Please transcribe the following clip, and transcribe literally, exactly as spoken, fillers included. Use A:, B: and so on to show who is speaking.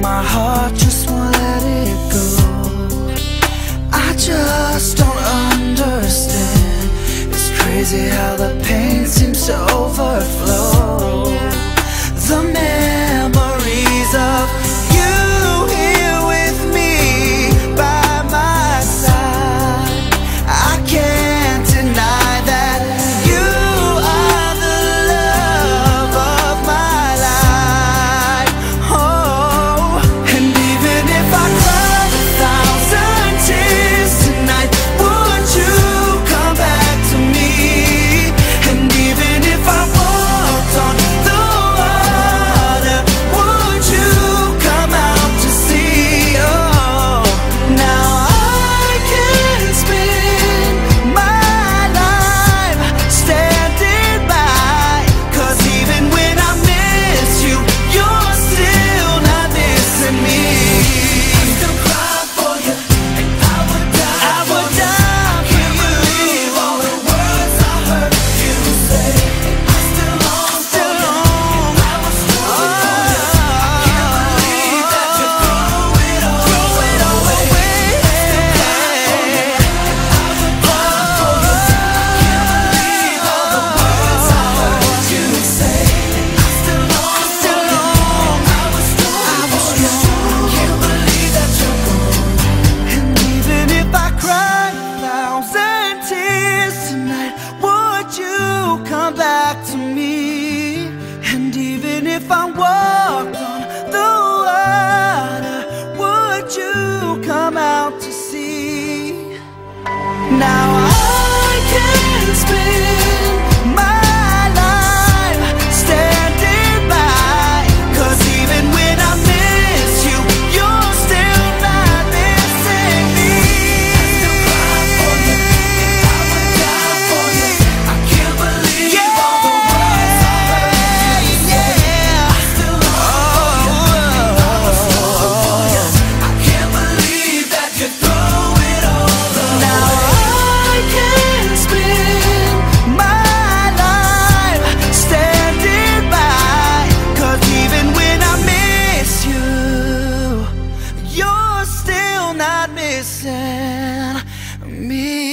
A: my heart just won't let it go. I just don't understand. It's crazy how the pain seems to overflow. The memories of you here with me by my side, I can't deny that you are the love of my life. Oh, and even if I cried a thousand tears tonight, would you come back to me? And even if I walked on the water, would you come out to see? Oh, now I can spend my life standing by, 'cause even when I miss you, you're still not missing me. I still cry for you, and I would die I would die for you. Can't believe all the words I heard you say. I still long for you, and I was strong for you. I can't believe that you throw it all throw it all away. I still cry for you, I would die for you. I can't believe all the words I heard you say. I still long for you, and I was strong for you. I can't believe that you're gone. And even if I cried a thousand tears tonight, would you come back to me? And even if I walked on the water, would you come out to see? Now I can spend my life standing by, 'cause even when I miss you, you're still not missing me. I still cry for you, and I would die for you. I can't believe all the words I heard you say. I still long for you, and I was strong for you. I can't believe that you throw it all away. Now I can spend my life standing by, 'cause even when I miss you, you're still not missing me.